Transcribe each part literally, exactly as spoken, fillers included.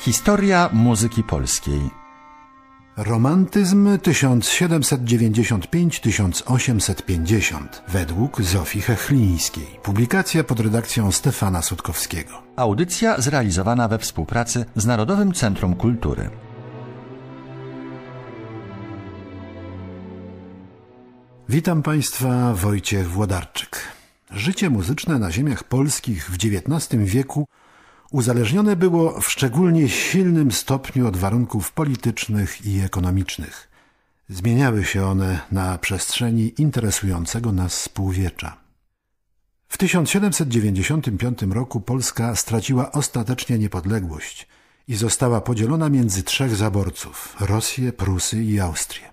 Historia muzyki polskiej. Romantyzm tysiąc siedemset dziewięćdziesiąt pięć do tysiąc osiemset pięćdziesiąt według Zofii Hechlińskiej. Publikacja pod redakcją Stefana Sutkowskiego. Audycja zrealizowana we współpracy z Narodowym Centrum Kultury. Witam Państwa, Wojciech Włodarczyk. Życie muzyczne na ziemiach polskich w dziewiętnastym wieku uzależnione było w szczególnie silnym stopniu od warunków politycznych i ekonomicznych. Zmieniały się one na przestrzeni interesującego nas współwiecza. W tysiąc siedemset dziewięćdziesiątym piątym roku Polska straciła ostatecznie niepodległość i została podzielona między trzech zaborców – Rosję, Prusy i Austrię.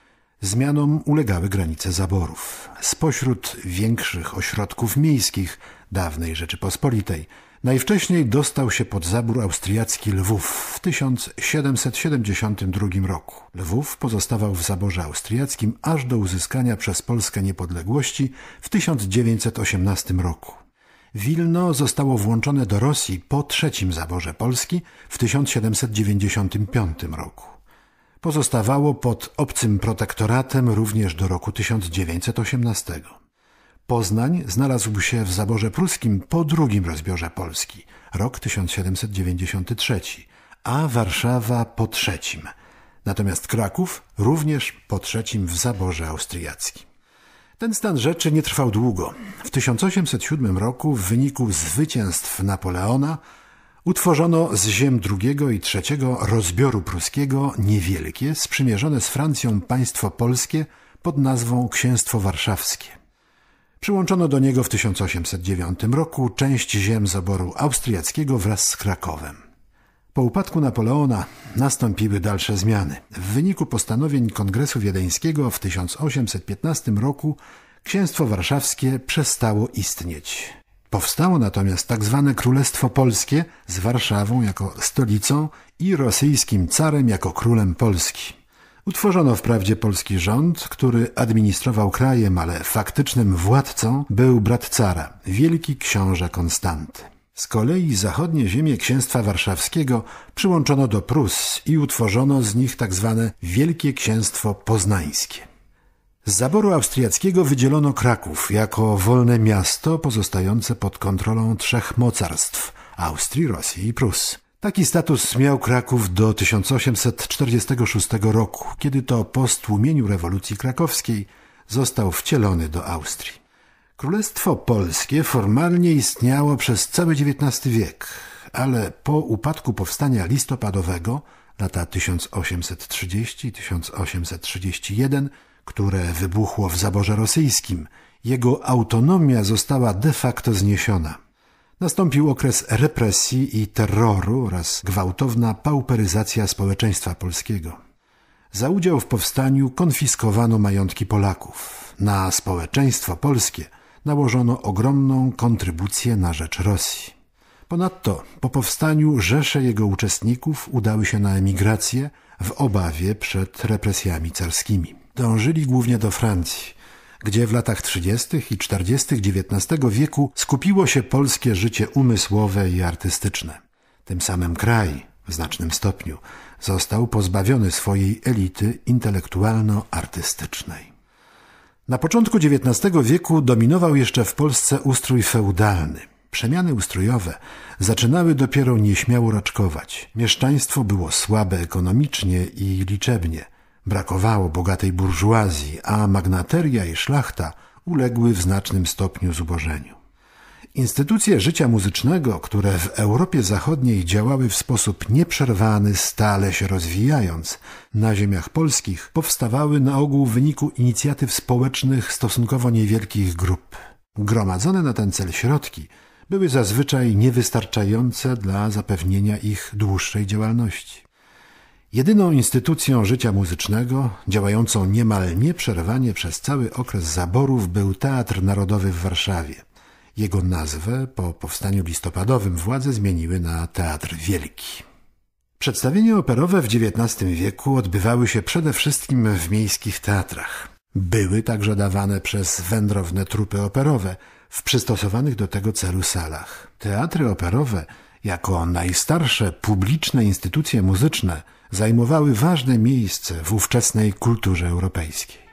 Zmianom ulegały granice zaborów. Spośród większych ośrodków miejskich dawnej Rzeczypospolitej najwcześniej dostał się pod zabór austriacki Lwów w tysiąc siedemset siedemdziesiątym drugim roku. Lwów pozostawał w zaborze austriackim aż do uzyskania przez Polskę niepodległości w tysiąc dziewięćset osiemnastym roku. Wilno zostało włączone do Rosji po trzecim zaborze Polski w tysiąc siedemset dziewięćdziesiątym piątym roku. Pozostawało pod obcym protektoratem również do roku tysiąc dziewięćset osiemnastego. Poznań znalazł się w zaborze pruskim po drugim rozbiorze Polski, rok tysiąc siedemset dziewięćdziesiąty trzeci, a Warszawa po trzecim. Natomiast Kraków również po trzecim w zaborze austriackim. Ten stan rzeczy nie trwał długo. W tysiąc osiemset siódmym roku w wyniku zwycięstw Napoleona utworzono z ziem drugiego i trzeciego rozbioru pruskiego niewielkie, sprzymierzone z Francją państwo polskie pod nazwą Księstwo Warszawskie. Przyłączono do niego w tysiąc osiemset dziewiątym roku część ziem zaboru austriackiego wraz z Krakowem. Po upadku Napoleona nastąpiły dalsze zmiany. W wyniku postanowień Kongresu Wiedeńskiego w tysiąc osiemset piętnastym roku Księstwo Warszawskie przestało istnieć. Powstało natomiast tak zwane Królestwo Polskie z Warszawą jako stolicą i rosyjskim carem jako królem Polski. Utworzono wprawdzie polski rząd, który administrował krajem, ale faktycznym władcą był brat cara, wielki książę Konstanty. Z kolei zachodnie ziemie Księstwa Warszawskiego przyłączono do Prus i utworzono z nich tak zwane Wielkie Księstwo Poznańskie. Z zaboru austriackiego wydzielono Kraków jako wolne miasto pozostające pod kontrolą trzech mocarstw – Austrii, Rosji i Prus. Taki status miał Kraków do tysiąc osiemset czterdziestego szóstego roku, kiedy to po stłumieniu rewolucji krakowskiej został wcielony do Austrii. Królestwo Polskie formalnie istniało przez cały dziewiętnasty wiek, ale po upadku powstania listopadowego, lata tysiąc osiemset trzydziesty do tysiąc osiemset trzydziestego pierwszego, które wybuchło w zaborze rosyjskim, jego autonomia została de facto zniesiona. Nastąpił okres represji i terroru oraz gwałtowna pauperyzacja społeczeństwa polskiego. Za udział w powstaniu konfiskowano majątki Polaków. Na społeczeństwo polskie nałożono ogromną kontrybucję na rzecz Rosji. Ponadto po powstaniu rzesze jego uczestników udały się na emigrację w obawie przed represjami carskimi. Dążyli głównie do Francji, gdzie w latach trzydziestych i czterdziestych dziewiętnastego wieku skupiło się polskie życie umysłowe i artystyczne. Tym samym kraj, w znacznym stopniu, został pozbawiony swojej elity intelektualno-artystycznej. Na początku dziewiętnastego wieku dominował jeszcze w Polsce ustrój feudalny. Przemiany ustrojowe zaczynały dopiero nieśmiało raczkować. Mieszczaństwo było słabe ekonomicznie i liczebnie. Brakowało bogatej burżuazji, a magnateria i szlachta uległy w znacznym stopniu zubożeniu. Instytucje życia muzycznego, które w Europie Zachodniej działały w sposób nieprzerwany, stale się rozwijając, na ziemiach polskich powstawały na ogół w wyniku inicjatyw społecznych stosunkowo niewielkich grup. Gromadzone na ten cel środki były zazwyczaj niewystarczające dla zapewnienia ich dłuższej działalności. Jedyną instytucją życia muzycznego, działającą niemal nieprzerwanie przez cały okres zaborów, był Teatr Narodowy w Warszawie. Jego nazwę po powstaniu listopadowym władze zmieniły na Teatr Wielki. Przedstawienia operowe w dziewiętnastym wieku odbywały się przede wszystkim w miejskich teatrach. Były także dawane przez wędrowne trupy operowe w przystosowanych do tego celu salach. Teatry operowe jako najstarsze publiczne instytucje muzyczne zajmowały ważne miejsce w ówczesnej kulturze europejskiej.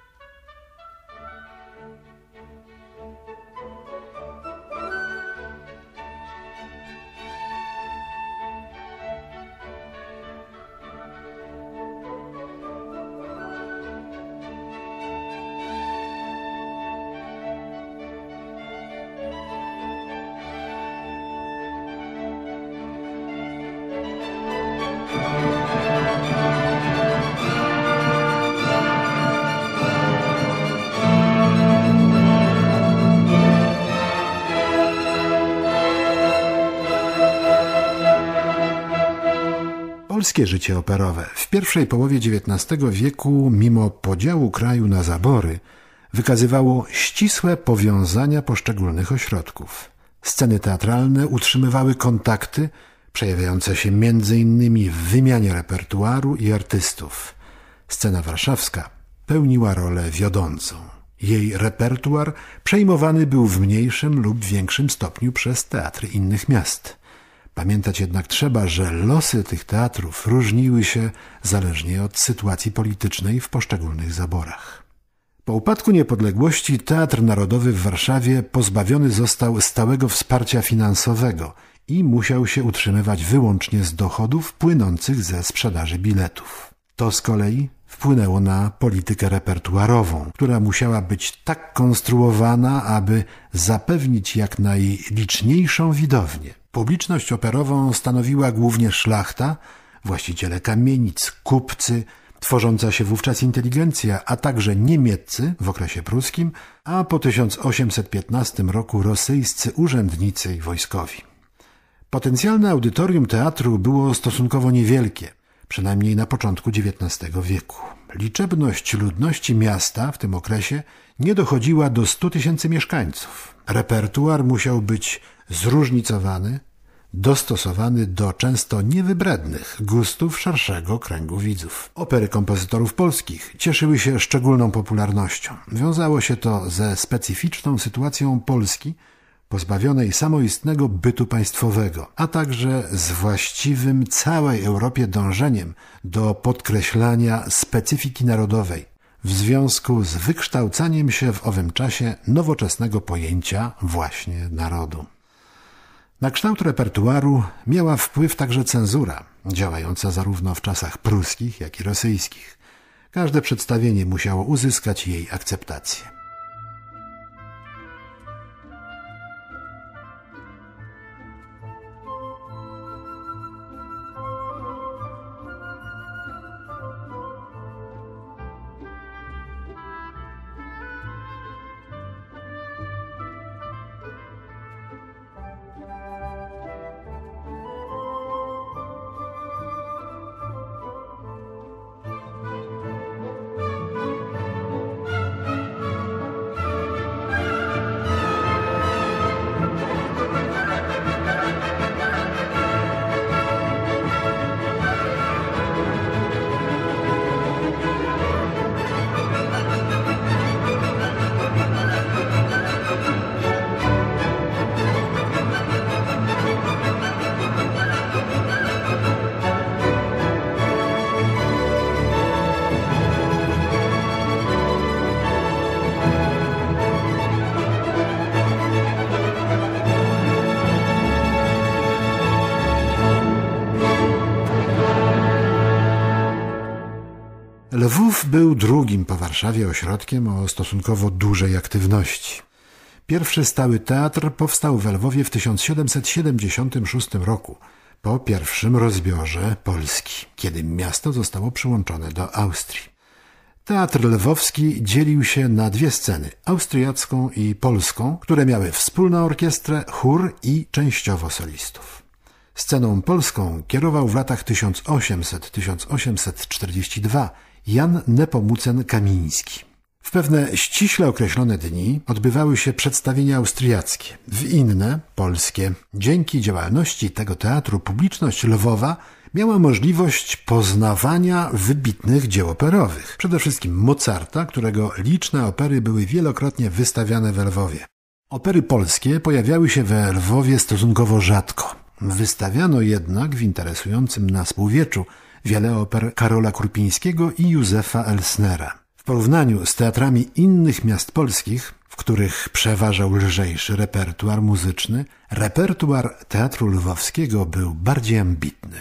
Polskie życie operowe w pierwszej połowie dziewiętnastego wieku, mimo podziału kraju na zabory, wykazywało ścisłe powiązania poszczególnych ośrodków. Sceny teatralne utrzymywały kontakty, przejawiające się między innymi w wymianie repertuaru i artystów. Scena warszawska pełniła rolę wiodącą. Jej repertuar przejmowany był w mniejszym lub większym stopniu przez teatry innych miast. Pamiętać jednak trzeba, że losy tych teatrów różniły się zależnie od sytuacji politycznej w poszczególnych zaborach. Po upadku niepodległości Teatr Narodowy w Warszawie pozbawiony został stałego wsparcia finansowego i musiał się utrzymywać wyłącznie z dochodów płynących ze sprzedaży biletów. To z kolei wpłynęło na politykę repertuarową, która musiała być tak konstruowana, aby zapewnić jak najliczniejszą widownię. Publiczność operową stanowiła głównie szlachta, właściciele kamienic, kupcy, tworząca się wówczas inteligencja, a także niemieccy w okresie pruskim, a po tysiąc osiemset piętnastym roku rosyjscy urzędnicy i wojskowi. Potencjalne audytorium teatru było stosunkowo niewielkie, przynajmniej na początku dziewiętnastego wieku. Liczebność ludności miasta w tym okresie nie dochodziła do stu tysięcy mieszkańców. Repertuar musiał być zróżnicowany, dostosowany do często niewybrednych gustów szerszego kręgu widzów. Opery kompozytorów polskich cieszyły się szczególną popularnością. Wiązało się to ze specyficzną sytuacją Polski, pozbawionej samoistnego bytu państwowego, a także z właściwym całej Europie dążeniem do podkreślania specyfiki narodowej w związku z wykształcaniem się w owym czasie nowoczesnego pojęcia właśnie narodu. Na kształt repertuaru miała wpływ także cenzura, działająca zarówno w czasach pruskich, jak i rosyjskich. Każde przedstawienie musiało uzyskać jej akceptację. Lwów był drugim po Warszawie ośrodkiem o stosunkowo dużej aktywności. Pierwszy stały teatr powstał w Lwowie w tysiąc siedemset siedemdziesiątym szóstym roku, po pierwszym rozbiorze Polski, kiedy miasto zostało przyłączone do Austrii. Teatr lwowski dzielił się na dwie sceny, austriacką i polską, które miały wspólną orkiestrę, chór i częściowo solistów. Sceną polską kierował w latach tysiąc osiemset do tysiąc osiemset czterdziestego drugiego Jan Nepomucen-Kamiński. W pewne ściśle określone dni odbywały się przedstawienia austriackie, w inne polskie. Dzięki działalności tego teatru publiczność Lwowa miała możliwość poznawania wybitnych dzieł operowych. Przede wszystkim Mozarta, którego liczne opery były wielokrotnie wystawiane w Lwowie. Opery polskie pojawiały się we Lwowie stosunkowo rzadko. Wystawiano jednak w interesującym nas półwieczu wiele oper Karola Krupińskiego i Józefa Elsnera. W porównaniu z teatrami innych miast polskich, w których przeważał lżejszy repertuar muzyczny, repertuar Teatru Lwowskiego był bardziej ambitny.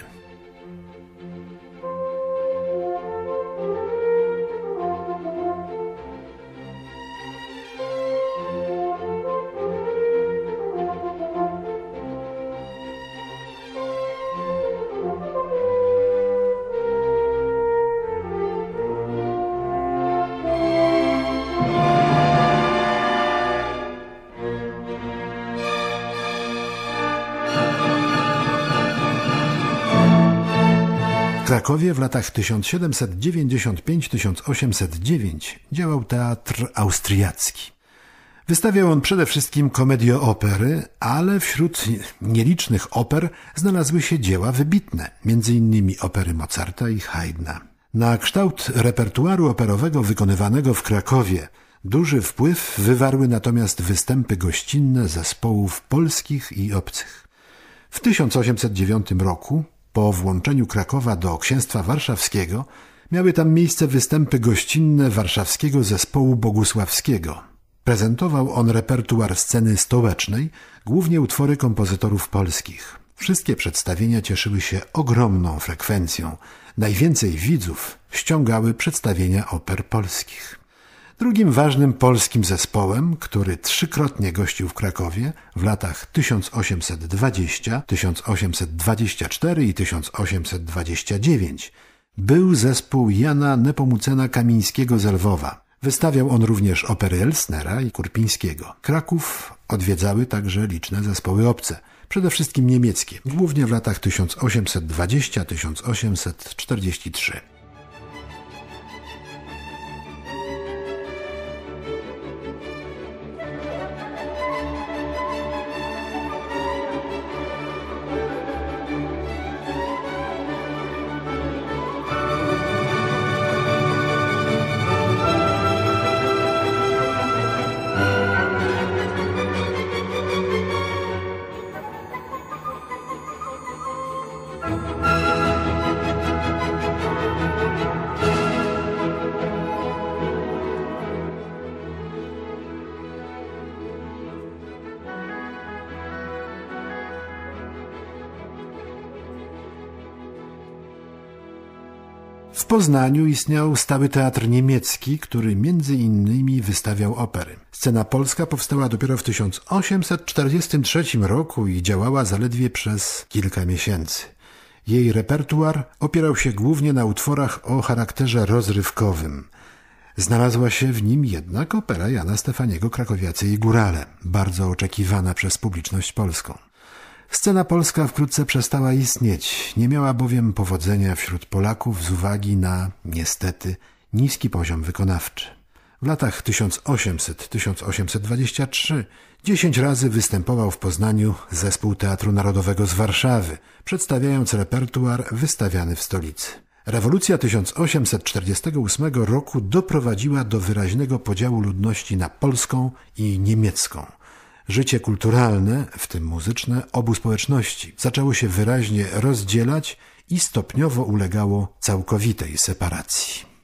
W Krakowie w latach tysiąc siedemset dziewięćdziesiąt pięć do tysiąc osiemset dziewięć działał Teatr Austriacki. Wystawiał on przede wszystkim komedioopery, ale wśród nielicznych oper znalazły się dzieła wybitne, między innymi opery Mozarta i Haydna. Na kształt repertuaru operowego wykonywanego w Krakowie duży wpływ wywarły natomiast występy gościnne zespołów polskich i obcych. W tysiąc osiemset dziewiątym roku po włączeniu Krakowa do Księstwa Warszawskiego miały tam miejsce występy gościnne warszawskiego zespołu bogusławskiego. Prezentował on repertuar sceny stołecznej, głównie utwory kompozytorów polskich. Wszystkie przedstawienia cieszyły się ogromną frekwencją. Najwięcej widzów ściągały przedstawienia oper polskich. Drugim ważnym polskim zespołem, który trzykrotnie gościł w Krakowie w latach tysiąc osiemset dwudziestym, tysiąc osiemset dwudziestym czwartym i tysiąc osiemset dwudziestym dziewiątym, był zespół Jana Nepomucena-Kamińskiego z Lwowa. Wystawiał on również opery Elsnera i Kurpińskiego. Kraków odwiedzały także liczne zespoły obce, przede wszystkim niemieckie, głównie w latach tysiąc osiemset dwudziestym do tysiąc osiemset czterdziestego trzeciego. W Poznaniu istniał stały teatr niemiecki, który między innymi wystawiał opery. Scena polska powstała dopiero w tysiąc osiemset czterdziestym trzecim roku i działała zaledwie przez kilka miesięcy. Jej repertuar opierał się głównie na utworach o charakterze rozrywkowym. Znalazła się w nim jednak opera Jana Stefaniego Krakowiacy i Górale, bardzo oczekiwana przez publiczność polską. Scena polska wkrótce przestała istnieć, nie miała bowiem powodzenia wśród Polaków z uwagi na, niestety, niski poziom wykonawczy. W latach tysiąc osiemset do tysiąc osiemset dwudziestego trzeciego dziesięć razy występował w Poznaniu zespół Teatru Narodowego z Warszawy, przedstawiając repertuar wystawiany w stolicy. Rewolucja tysiąc osiemset czterdziestego ósmego roku doprowadziła do wyraźnego podziału ludności na polską i niemiecką. Życie kulturalne, w tym muzyczne, obu społeczności zaczęło się wyraźnie rozdzielać i stopniowo ulegało całkowitej separacji.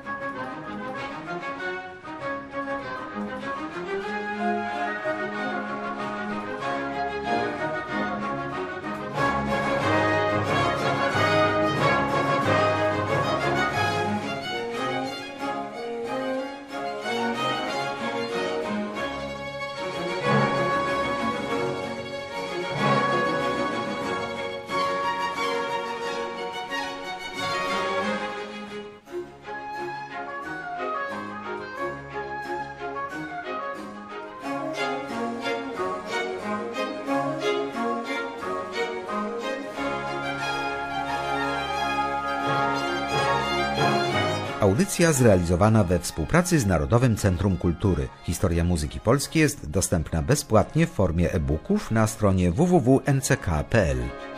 Audycja zrealizowana we współpracy z Narodowym Centrum Kultury. Historia muzyki polskiej jest dostępna bezpłatnie w formie e-booków na stronie w w w kropka n c k kropka p l.